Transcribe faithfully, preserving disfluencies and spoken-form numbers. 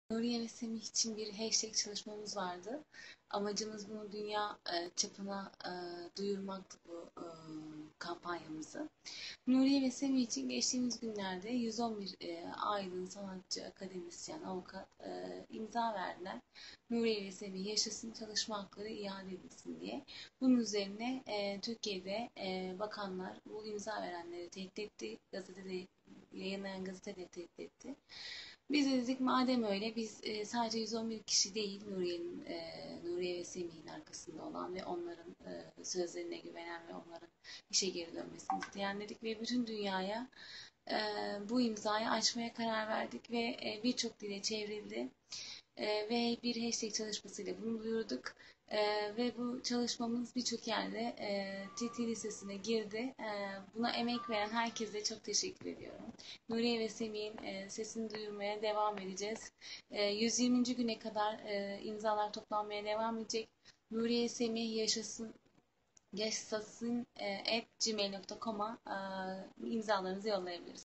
Nuriye ve Semih için bir hashtag çalışmamız vardı. Amacımız bunu dünya e, çapına e, duyurmaktı bu e, kampanyamızı. Nuriye ve Semih için geçtiğimiz günlerde yüz on bir e, aydın, sanatçı, akademisyen, avukat e, imza verdiler. Nuriye ve Semih yaşasın, çalışma hakları iade edilsin diye. Bunun üzerine e, Türkiye'de e, bakanlar bu imza verenleri tehdit etti. Gazetede yayınlayan gazete de tehdit etti. Biz de dedik madem öyle biz e, sadece yüz on bir kişi değil Nuriye'nin, e, Nuriye ve Semih'in arkasında olan ve onların e, sözlerine güvenen ve onların işe geri dönmesini isteyen dedik ve bütün dünyaya e, bu imzayı açmaya karar verdik ve e, birçok dile çevrildi. E, ve bir hashtag çalışmasıyla bunu duyurduk. E, ve bu çalışmamız birçok yerde e, T T listesine girdi. E, buna emek veren herkese çok teşekkür ediyorum. Nuriye ve Semih'in e, sesini duyurmaya devam edeceğiz. E, yüz yirminci güne kadar e, imzalar toplanmaya devam edecek. Nuriye Semih yaşasın yaşasın e, at gmail nokta com'a e, imzalarınızı yollayabilirsiniz.